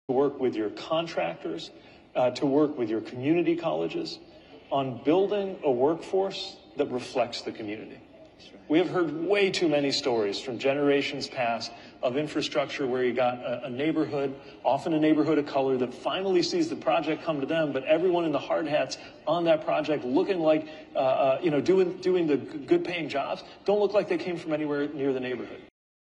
to work with your contractors, to work with your community colleges on building a workforce that reflects the community. We have heard way too many stories from generations past of infrastructure where you got a neighborhood, often a neighborhood of color, that finally sees the project come to them, but everyone in the hard hats on that project looking like, doing the good paying jobs, don't look like they came from anywhere near the neighborhood.